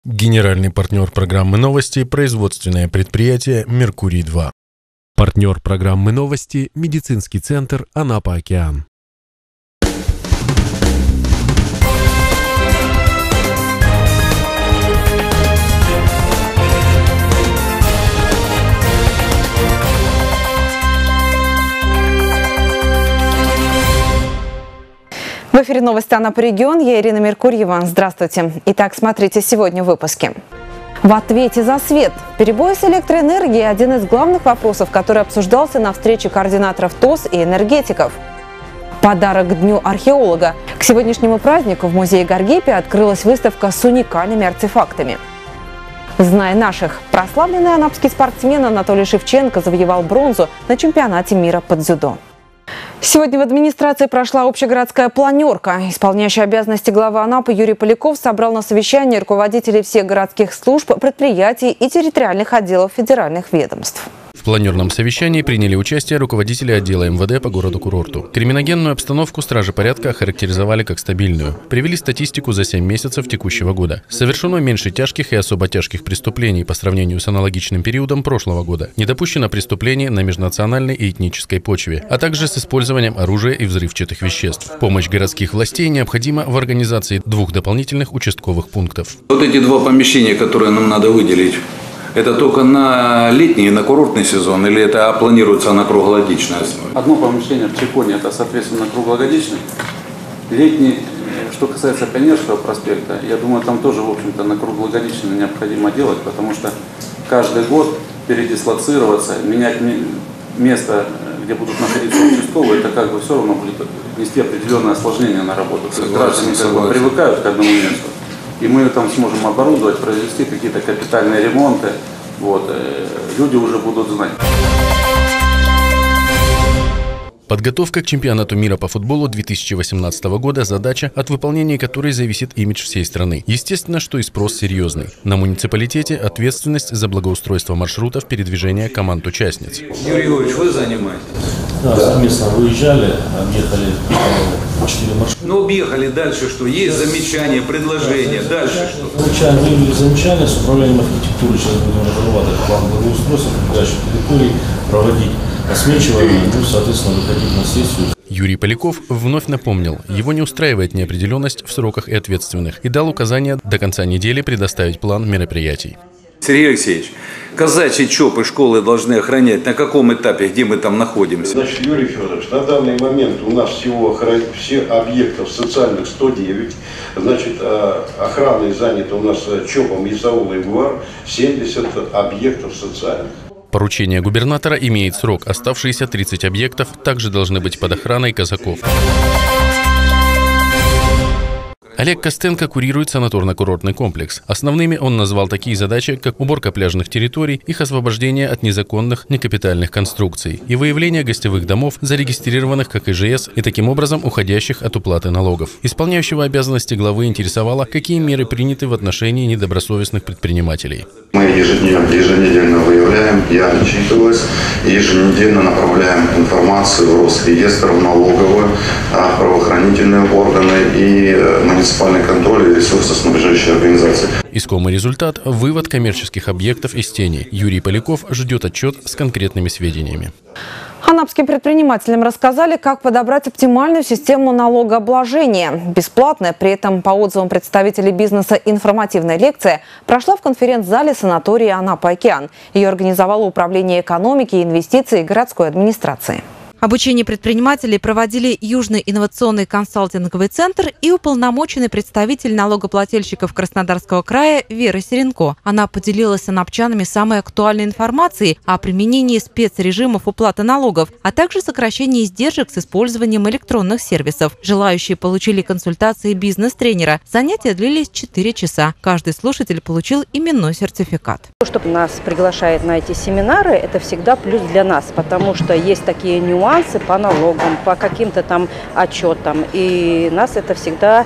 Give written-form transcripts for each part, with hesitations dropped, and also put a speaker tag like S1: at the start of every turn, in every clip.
S1: Генеральный партнер программы «Новости» – производственное предприятие «Меркурий-2».
S2: Партнер программы «Новости» – медицинский центр «Анапа-Океан».
S3: В эфире новости Анапа регион. Я Ирина Меркурьева. Здравствуйте. Итак, смотрите сегодня в выпуске. В ответе за свет. Перебои с электроэнергией – один из главных вопросов, который обсуждался на встрече координаторов ТОС и энергетиков. Подарок к Дню археолога. К сегодняшнему празднику в музее Гаргипе открылась выставка с уникальными артефактами. «Знай наших». Прославленный анапский спортсмен Анатолий Шевченко завоевал бронзу на чемпионате мира по дзюдо. Сегодня в администрации прошла общегородская планерка. Исполняющий обязанности главы Анапы Юрий Поляков собрал на совещание руководителей всех городских служб, предприятий и территориальных отделов федеральных ведомств.
S1: В планерном совещании приняли участие руководители отдела МВД по городу-курорту. Криминогенную обстановку стражи порядка охарактеризовали как стабильную. Привели статистику за 7 месяцев текущего года. Совершено меньше тяжких и особо тяжких преступлений по сравнению с аналогичным периодом прошлого года. Не допущено преступлений на межнациональной и этнической почве, а также с использованием оружия и взрывчатых веществ. Помощь городских властей необходима в организации 2 дополнительных участковых пунктов.
S4: Вот эти 2 помещения, которые нам надо выделить, это только на летний и на курортный сезон, или это планируется на круглогодичной основе?
S5: Одно помещение в Чеконе, это, соответственно, круглогодичный. Летний, что касается Пионерского проспекта, я думаю, там тоже, в общем-то, на круглогодичный необходимо делать, потому что каждый год передислоцироваться, менять место, где будут находиться участковые, это как бы все равно будет нести определенное осложнение на работу. Граждане как бы привыкают к одному месту. И мы там сможем оборудовать, произвести какие-то капитальные ремонты. Вот. Люди уже будут знать.
S1: Подготовка к чемпионату мира по футболу 2018 года – задача, от выполнения которой зависит имидж всей страны. Естественно, что и спрос серьезный. На муниципалитете ответственность за благоустройство маршрутов передвижения команд-участниц.
S4: Юрий Егорович, вы занимаетесь?
S6: Да, совместно выезжали, объехали 4 маршрута.
S4: Ну, объехали, дальше что? Есть замечания, предложения, дальше что?
S6: Выявили замечания с управлением архитектуры. Сейчас будем разрабатывать план благоустройства прилегающих территорий, проводить освещение, соответственно, выходить на сессию.
S1: Юрий Поляков вновь напомнил, его не устраивает неопределенность в сроках и ответственных, и дал указание до конца недели предоставить план мероприятий.
S4: Сергей Алексеевич, казачьи ЧОПы школы должны охранять на каком этапе, где мы там находимся?
S7: Значит, Юрий Федорович, на данный момент у нас всего все объектов социальных 109. Значит, охраной занято у нас ЧОПом ИСАУЛ и ГУАР 70 объектов социальных.
S1: Поручение губернатора имеет срок. Оставшиеся 30 объектов также должны быть под охраной казаков. Олег Костенко курирует санаторно-курортный комплекс. Основными он назвал такие задачи, как уборка пляжных территорий, их освобождение от незаконных некапитальных конструкций и выявление гостевых домов, зарегистрированных как ИЖС и таким образом уходящих от уплаты налогов. Исполняющего обязанности главы интересовало, какие меры приняты в отношении недобросовестных предпринимателей.
S8: Мы еженедельно выявляем, я отчитываюсь, еженедельно направляем информацию в Росреестр, в налоговую, правоохранительные органы и муниципальный контроль и ресурсоснабжающие организации.
S1: Искомый результат – вывод коммерческих объектов из тени. Юрий Поляков ждет отчет с конкретными сведениями.
S3: Анапским предпринимателям рассказали, как подобрать оптимальную систему налогообложения. Бесплатная, при этом по отзывам представителей бизнеса, информативная лекция прошла в конференц-зале санатория «Анапа-Океан». Ее организовало Управление экономики и инвестиций городской администрации.
S9: Обучение предпринимателей проводили Южный инновационный консалтинговый центр и уполномоченный представитель налогоплательщиков Краснодарского края Вера Серенко. Она поделилась с анапчанами самой актуальной информацией о применении спецрежимов уплаты налогов, а также сокращении издержек с использованием электронных сервисов. Желающие получили консультации бизнес-тренера. Занятия длились 4 часа. Каждый слушатель получил именной сертификат.
S10: Что нас приглашает на эти семинары, это всегда плюс для нас, потому что есть такие нюансы по налогам, по каким-то там отчетам. И нас это всегда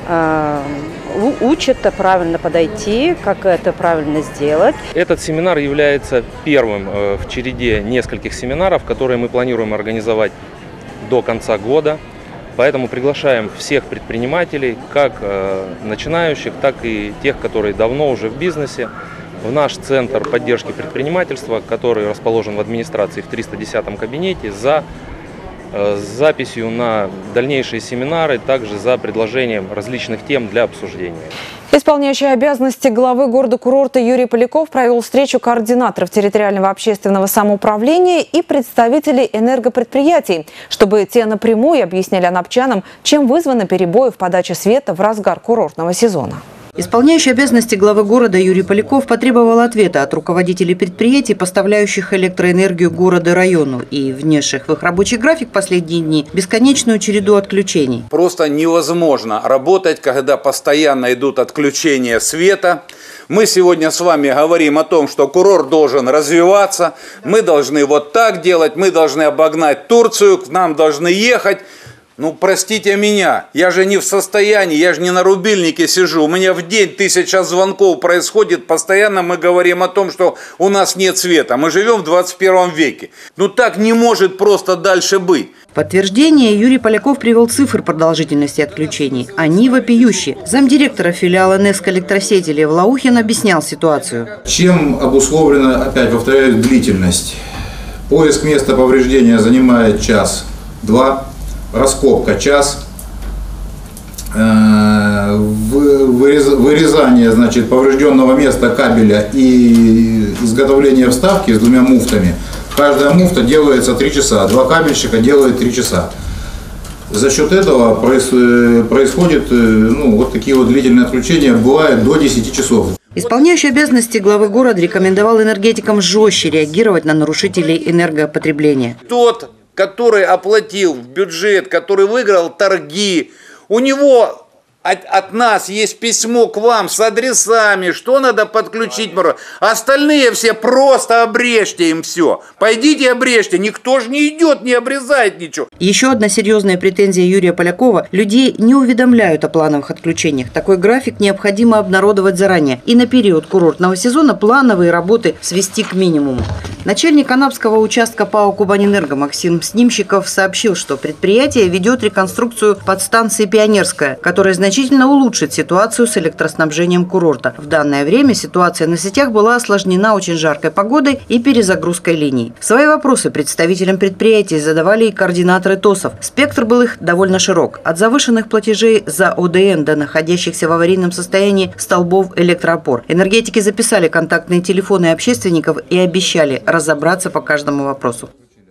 S10: учат правильно подойти, как это правильно сделать.
S11: Этот семинар является первым в череде нескольких семинаров, которые мы планируем организовать до конца года. Поэтому приглашаем всех предпринимателей, как начинающих, так и тех, которые давно уже в бизнесе, в наш центр поддержки предпринимательства, который расположен в администрации в 310 кабинете, с записью на дальнейшие семинары, также за предложением различных тем для обсуждения.
S3: Исполняющий обязанности главы города-курорта Юрий Поляков провел встречу координаторов территориального общественного самоуправления и представителей энергопредприятий, чтобы те напрямую объясняли анапчанам, чем вызваны перебои в подаче света в разгар курортного сезона.
S12: Исполняющий обязанности главы города Юрий Поляков потребовал ответа от руководителей предприятий, поставляющих электроэнергию городу и району, и внесших в их рабочий график последние дни бесконечную череду отключений.
S4: Просто невозможно работать, когда постоянно идут отключения света. Мы сегодня с вами говорим о том, что курорт должен развиваться, мы должны вот так делать, мы должны обогнать Турцию, к нам должны ехать. Ну, простите меня, я же не в состоянии, я же не на рубильнике сижу. У меня в день 1000 звонков происходит, постоянно мы говорим о том, что у нас нет света. Мы живем в 21 веке. Ну, так не может просто дальше быть.
S12: В подтверждение Юрий Поляков привел цифры продолжительности отключений. Они вопиющие. Замдиректора филиала НЭСК электросети Лев Лаухин объяснял ситуацию.
S13: Чем обусловлена, опять повторяю, длительность? Поиск места повреждения занимает час-два. Раскопка час, вырезание, значит, поврежденного места кабеля и изготовление вставки с 2 муфтами. Каждая муфта делается 3 часа, 2 кабельщика делают 3 часа. За счет этого происходит вот такие вот длительные отключения, бывает до 10 часов.
S12: Исполняющий обязанности главы города рекомендовал энергетикам жестче реагировать на нарушителей энергопотребления.
S4: Тот, который оплатил в бюджет, который выиграл торги, у него от нас есть письмо к вам с адресами, что надо подключить. Остальные все просто обрежьте им все. Пойдите обрежьте, никто же не идет, не обрезает ничего.
S12: Еще одна серьезная претензия Юрия Полякова – людей не уведомляют о плановых отключениях. Такой график необходимо обнародовать заранее. И на период курортного сезона плановые работы свести к минимуму. Начальник Анапского участка ПАО «Кубанэнерго» Максим Снимщиков сообщил, что предприятие ведет реконструкцию подстанции «Пионерская», которая значительно улучшит ситуацию с электроснабжением курорта. В данное время ситуация на сетях была осложнена очень жаркой погодой и перезагрузкой линий. Свои вопросы представителям предприятий задавали и координаторы ТОСов. Спектр был их довольно широк. От завышенных платежей за ОДН до находящихся в аварийном состоянии столбов электроопор. Энергетики записали контактные телефоны общественников и обещали разобраться по каждому вопросу.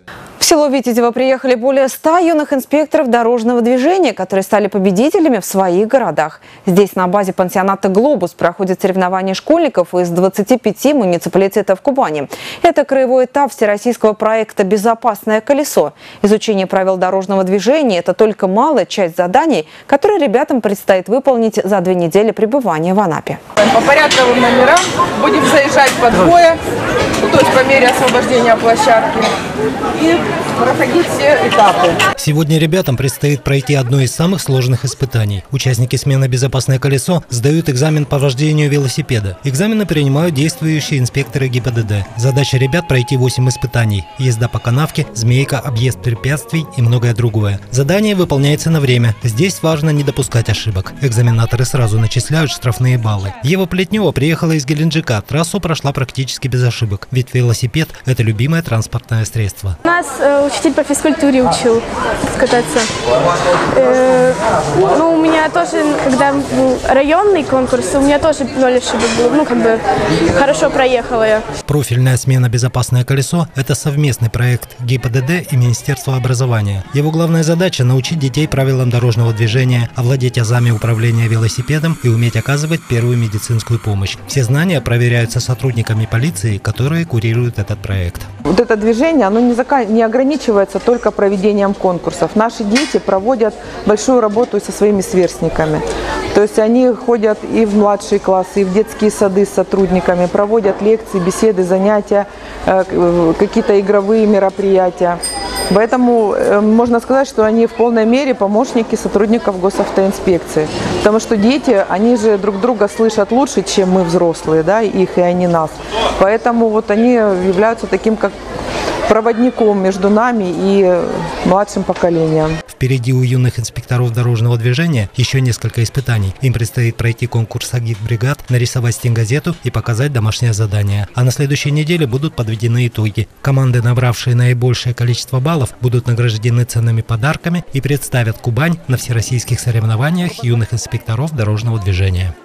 S3: В село Витязево приехали более 100 юных инспекторов дорожного движения, которые стали победителями в своих городах. Здесь на базе пансионата «Глобус» проходят соревнования школьников из 25 муниципалитетов Кубани. Это краевой этап всероссийского проекта «Безопасное колесо». Изучение правил дорожного движения – это только малая часть заданий, которые ребятам предстоит выполнить за 2 недели пребывания в Анапе.
S14: По порядковым номерам будем заезжать по двое, то есть по мере освобождения площадки, и проходить все этапы.
S15: Сегодня ребятам предстоит пройти одно из самых сложных испытаний. Участники смены «Безопасное колесо» сдают экзамен по вождению велосипеда. Экзамены принимают действующие инспекторы ГИБДД. Задача ребят – пройти 8 испытаний. Езда по канавке, змейка, объезд препятствий и многое другое. Задание выполняется на время. Здесь важно не допускать ошибок. Экзаменаторы сразу начисляют штрафные баллы. Ева Плетнева приехала из Геленджика. Трассу прошла практически без ошибок. Ведь велосипед – это любимое транспортное средство.
S16: Нас учитель по физкультуре учил кататься. У меня тоже, когда был районный конкурс, у меня тоже 0 ошибок было. Хорошо проехала я.
S15: Профильная смена «Безопасное колесо» – это совместный проект ГИБДД и Министерства образования. Его главная задача – научить детей правилам дорожного движения, овладеть азами управления велосипедом и уметь оказывать первую медицинскую помощь. Все знания проверяются сотрудниками полиции, которые курируют этот проект.
S14: Вот это движение, оно не ограничивается только проведением конкурсов. Наши дети проводят большую работу со своими сверстниками. То есть они ходят и в младшие классы, и в детские сады с сотрудниками, проводят лекции, беседы, занятия, какие-то игровые мероприятия. Поэтому можно сказать, что они в полной мере помощники сотрудников госавтоинспекции. Потому что дети, они же друг друга слышат лучше, чем мы взрослые, да, их и они нас. Поэтому вот они являются таким как проводником между нами и младшим поколением.
S15: Впереди у юных инспекторов дорожного движения еще несколько испытаний. Им предстоит пройти конкурс агитбригад, нарисовать стенгазету и показать домашнее задание. А на следующей неделе будут подведены итоги. Команды, набравшие наибольшее количество баллов, будут награждены ценными подарками и представят Кубань на всероссийских соревнованиях юных инспекторов дорожного движения.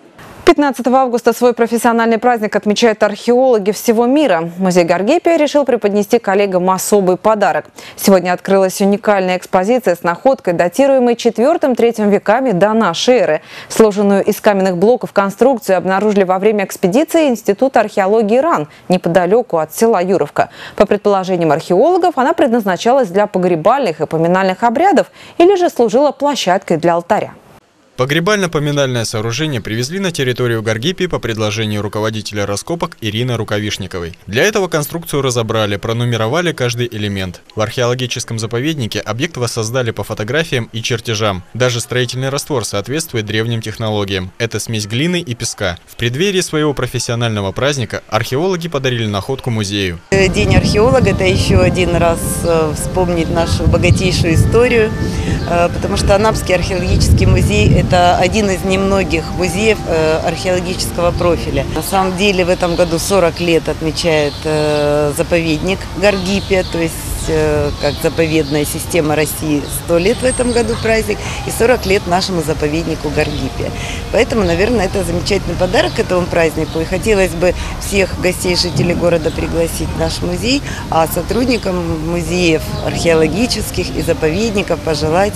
S3: 15 августа свой профессиональный праздник отмечают археологи всего мира. Музей Гаргипия решил преподнести коллегам особый подарок. Сегодня открылась уникальная экспозиция с находкой, датируемой 4-3 веками до нашей эры. Сложенную из каменных блоков конструкцию обнаружили во время экспедиции Института археологии РАН неподалеку от села Юровка. По предположениям археологов, она предназначалась для погребальных и поминальных обрядов или же служила площадкой для алтаря.
S17: Погребально-поминальное сооружение привезли на территорию Гаргипии по предложению руководителя раскопок Ирины Рукавишниковой. Для этого конструкцию разобрали, пронумеровали каждый элемент. В археологическом заповеднике объект воссоздали по фотографиям и чертежам. Даже строительный раствор соответствует древним технологиям. Это смесь глины и песка. В преддверии своего профессионального праздника археологи подарили находку музею.
S18: День археолога – это еще один раз вспомнить нашу богатейшую историю, потому что Анапский археологический музей – это один из немногих музеев археологического профиля. На самом деле в этом году 40 лет отмечает заповедник Гаргипия, то есть как заповедная система России 100 лет в этом году праздник и 40 лет нашему заповеднику Гаргипия. Поэтому, наверное, это замечательный подарок к этому празднику. И хотелось бы всех гостей, жителей города пригласить в наш музей, а сотрудникам музеев археологических и заповедников пожелать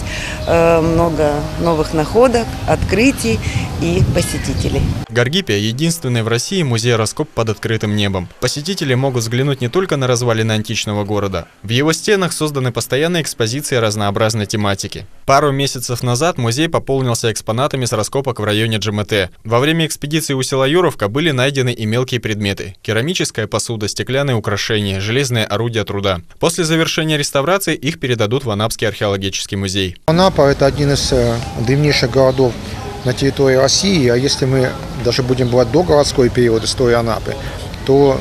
S18: много новых находок, открытий и посетителей.
S17: Гаргипия – единственный в России музей раскоп под открытым небом. Посетители могут взглянуть не только на развалины античного города. В его стенах созданы постоянные экспозиции разнообразной тематики. Пару месяцев назад музей пополнился экспонатами с раскопок в районе ДжМТ. Во время экспедиции у села Юровка были найдены и мелкие предметы – керамическая посуда, стеклянные украшения, железные орудия труда. После завершения реставрации их передадут в Анапский археологический музей.
S19: Анапа – это один из древнейших городов на территории России, а если мы даже будем брать догородской период истории Анапы, то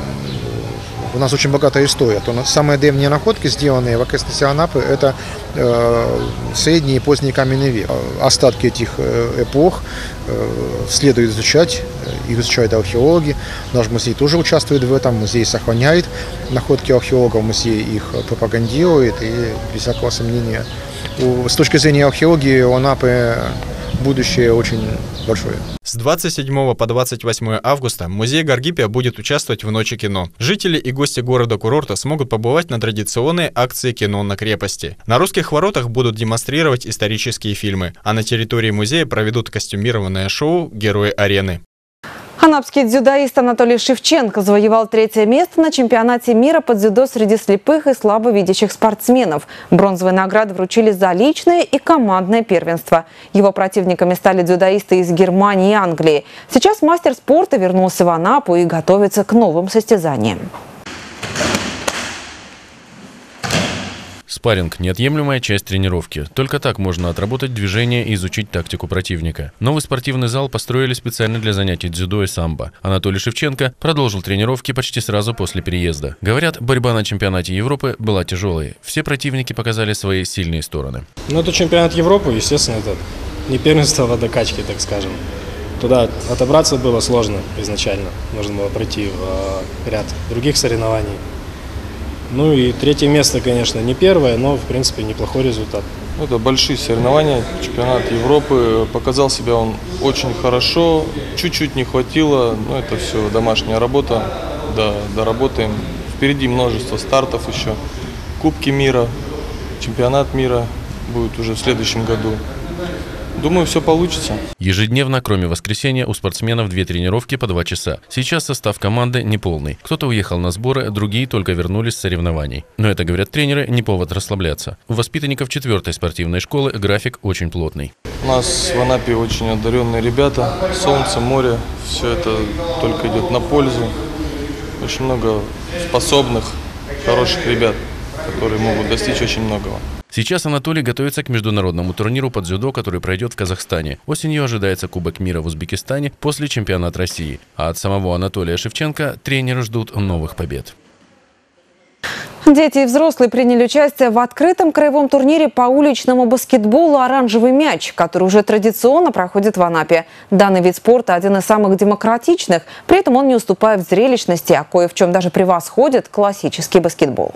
S19: у нас очень богатая история. Самые древние находки, сделанные в окрестностях Анапы, это средний и поздний каменный век. Остатки этих эпох следует изучать, их изучают археологи. Наш музей тоже участвует в этом. Музей сохраняет находки археологов, музей их пропагандирует, и без всякого сомнения, с точки зрения археологии у Анапы будущее очень большое.
S17: С 27 по 28 августа музей Гаргипия будет участвовать в Ночи кино. Жители и гости города-курорта смогут побывать на традиционной акции «Кино на крепости». На русских воротах будут демонстрировать исторические фильмы, а на территории музея проведут костюмированное шоу «Герои арены».
S3: Анапский дзюдоист Анатолий Шевченко завоевал 3-е место на чемпионате мира по дзюдо среди слепых и слабовидящих спортсменов. Бронзовые награды вручили за личное и командное первенство. Его противниками стали дзюдоисты из Германии и Англии. Сейчас мастер спорта вернулся в Анапу и готовится к новым состязаниям.
S1: Спарринг – неотъемлемая часть тренировки. Только так можно отработать движение и изучить тактику противника. Новый спортивный зал построили специально для занятий дзюдо и самбо. Анатолий Шевченко продолжил тренировки почти сразу после переезда. Говорят, борьба на чемпионате Европы была тяжелой. Все противники показали свои сильные стороны.
S20: Это чемпионат Европы, естественно, это не первенство в докачке, так скажем. Туда отобраться было сложно изначально. Нужно было пройти в ряд других соревнований. И 3-е место, конечно, не первое, но, в принципе, неплохой результат.
S21: Это большие соревнования, чемпионат Европы. Показал себя он очень хорошо, чуть-чуть не хватило, но это все домашняя работа, доработаем. Впереди множество стартов еще, Кубки мира, чемпионат мира будет уже в следующем году. Думаю, все получится.
S1: Ежедневно, кроме воскресенья, у спортсменов 2 тренировки по 2 часа. Сейчас состав команды неполный. Кто-то уехал на сборы, другие только вернулись с соревнований. Но это, говорят тренеры, не повод расслабляться. У воспитанников 4-й спортивной школы график очень плотный.
S21: У нас в Анапе очень одаренные ребята. Солнце, море, все это только идет на пользу. Очень много способных, хороших ребят, которые могут достичь очень многого.
S1: Сейчас Анатолий готовится к международному турниру по дзюдо, который пройдет в Казахстане. Осенью ожидается Кубок мира в Узбекистане, после чемпионат России. А от самого Анатолия Шевченко тренеры ждут новых побед.
S3: Дети и взрослые приняли участие в открытом краевом турнире по уличному баскетболу «Оранжевый мяч», который уже традиционно проходит в Анапе. Данный вид спорта один из самых демократичных, при этом он не уступает в зрелищности, а кое в чем даже превосходит классический баскетбол.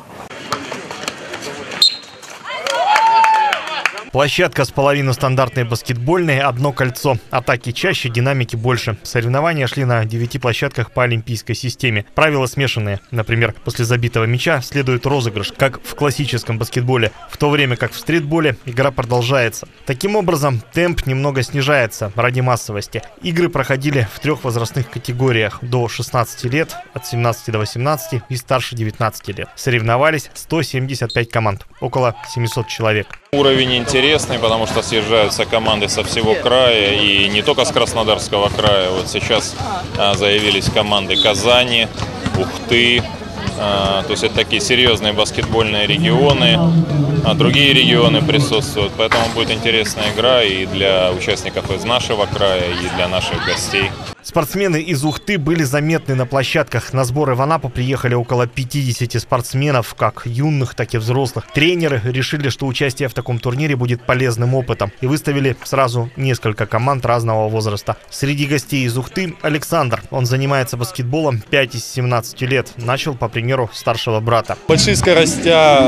S2: Площадка с половину стандартной баскетбольной, одно кольцо. Атаки чаще, динамики больше. Соревнования шли на 9 площадках по олимпийской системе. Правила смешанные. Например, после забитого мяча следует розыгрыш, как в классическом баскетболе, в то время как в стритболе игра продолжается. Таким образом, темп немного снижается ради массовости. Игры проходили в 3 возрастных категориях: до 16 лет, от 17 до 18 и старше 19 лет. Соревновались 175 команд, около 700 человек.
S22: Уровень интересный, потому что съезжаются команды со всего края, и не только с Краснодарского края. Вот сейчас заявились команды Казани, Ухты. То есть это такие серьезные баскетбольные регионы, а другие регионы присутствуют. Поэтому будет интересная игра и для участников из нашего края, и для наших гостей.
S2: Спортсмены из Ухты были заметны на площадках. На сборы в Анапу приехали около 50 спортсменов, как юных, так и взрослых. Тренеры решили, что участие в таком турнире будет полезным опытом, и выставили сразу несколько команд разного возраста. Среди гостей из Ухты Александр. Он занимается баскетболом 5 из 17 лет. Начал по примеру старшего брата.
S23: Большие скорости,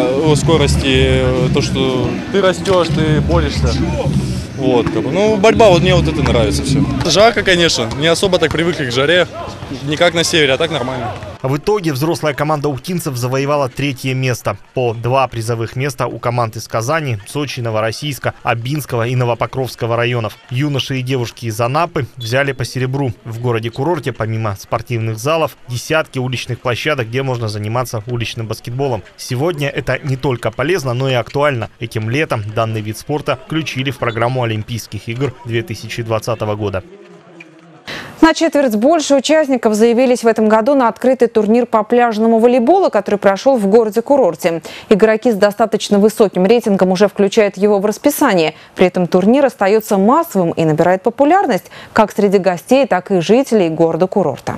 S23: то, что ты растешь, ты борешься. Вот, ну, борьба, вот мне вот это нравится все. Жарко, конечно, не особо так привыкли к жаре, не как на севере, а так нормально.
S2: В итоге взрослая команда ухтинцев завоевала 3-е место. По 2 призовых места у команд из Казани, Сочи, Новороссийска, Абинского и Новопокровского районов. Юноши и девушки из Анапы взяли по серебру. В городе-курорте, помимо спортивных залов, десятки уличных площадок, где можно заниматься уличным баскетболом. Сегодня это не только полезно, но и актуально. Этим летом данный вид спорта включили в программу Олимпийских игр 2020 года.
S3: На четверть больше участников заявились в этом году на открытый турнир по пляжному волейболу, который прошел в городе-курорте. Игроки с достаточно высоким рейтингом уже включают его в расписание. При этом турнир остается массовым и набирает популярность как среди гостей, так и жителей города-курорта.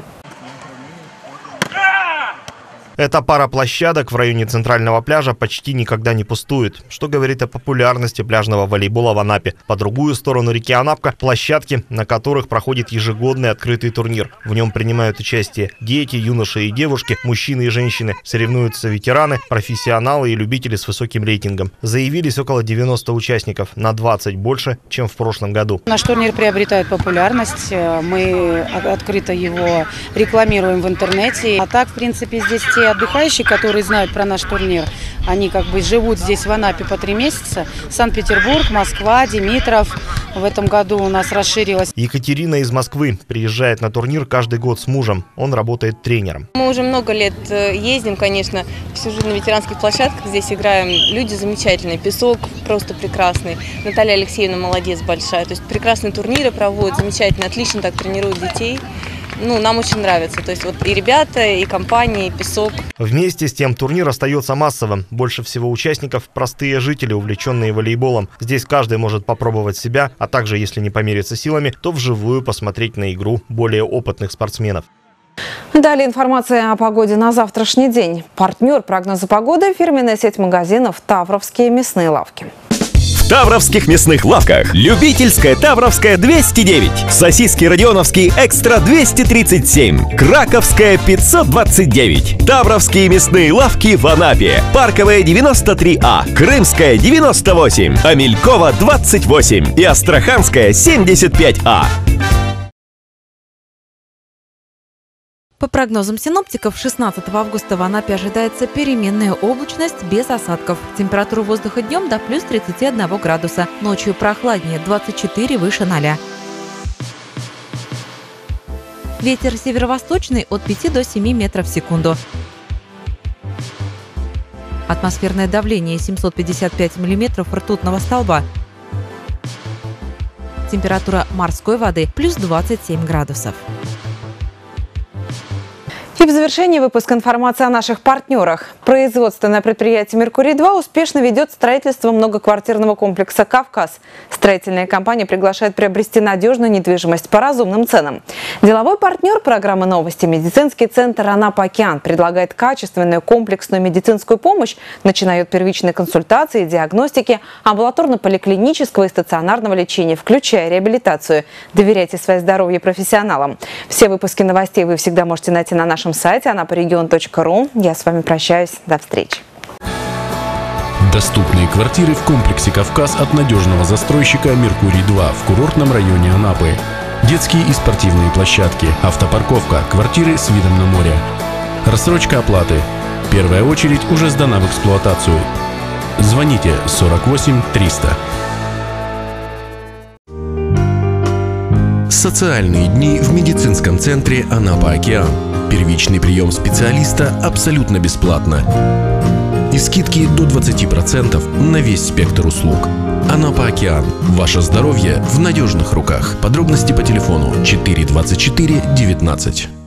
S2: Эта пара площадок в районе центрального пляжа почти никогда не пустует, что говорит о популярности пляжного волейбола в Анапе. По другую сторону реки Анапка – площадки, на которых проходит ежегодный открытый турнир. В нем принимают участие дети, юноши и девушки, мужчины и женщины. Соревнуются ветераны, профессионалы и любители с высоким рейтингом. Заявились около 90 участников, на 20 больше, чем в прошлом году.
S24: Наш турнир приобретает популярность, мы открыто его рекламируем в интернете. А так, в принципе, здесь те отдыхающие, которые знают про наш турнир, они как бы живут здесь в Анапе по 3 месяца. Санкт-Петербург, Москва, Димитров. В этом году у нас расширилась.
S2: Екатерина из Москвы приезжает на турнир каждый год с мужем. Он работает тренером.
S25: Мы уже много лет ездим, конечно, всю жизнь на ветеранских площадках. Здесь играем. Люди замечательные, песок просто прекрасный. Наталья Алексеевна молодец большая. То есть прекрасные турниры проводят, замечательно, отлично так тренируют детей. Ну, нам очень нравится. То есть вот и ребята, и компания, и песок.
S2: Вместе с тем турнир остается массовым. Больше всего участников – простые жители, увлеченные волейболом. Здесь каждый может попробовать себя, а также, если не помериться силами, то вживую посмотреть на игру более опытных спортсменов.
S3: Далее информация о погоде на завтрашний день. Партнер прогноза погоды – фирменная сеть магазинов «Тавровские мясные лавки».
S26: В Тавровских мясных лавках любительская Тавровская 209, сосиски Родионовские экстра 237, Краковская 529, Тавровские мясные лавки в Анапе, Парковая 93А, Крымская 98, Амелькова 28 и Астраханская 75А.
S9: По прогнозам синоптиков, 16 августа в Анапе ожидается переменная облачность без осадков. Температура воздуха днем до плюс 31 градуса. Ночью прохладнее, 24 выше 0. Ветер северо-восточный от 5 до 7 метров в секунду. Атмосферное давление 755 миллиметров ртутного столба. Температура морской воды плюс 27 градусов.
S3: И в завершении выпуска информация о наших партнерах. Производственное предприятие «Меркурий-2» успешно ведет строительство многоквартирного комплекса «Кавказ». Строительная компания приглашает приобрести надежную недвижимость по разумным ценам. Деловой партнер программы «Новости» медицинский центр «Анапа-Океан» предлагает качественную комплексную медицинскую помощь, начиная от первичной консультации, диагностики, амбулаторно-поликлинического и стационарного лечения, включая реабилитацию. Доверяйте свое здоровье профессионалам. Все выпуски новостей вы всегда можете найти на нашем сайте anaparegion.ru. Я с вами прощаюсь. До встречи.
S1: Доступные квартиры в комплексе «Кавказ» от надежного застройщика «Меркурий-2» в курортном районе Анапы. Детские и спортивные площадки, автопарковка, квартиры с видом на море. Рассрочка оплаты. Первая очередь уже сдана в эксплуатацию. Звоните 48 300. Социальные дни в медицинском центре «Анапа-Океан». Первичный прием специалиста абсолютно бесплатно. И скидки до 20% на весь спектр услуг. «Анапа-Океан». Ваше здоровье в надежных руках. Подробности по телефону 4 24 19.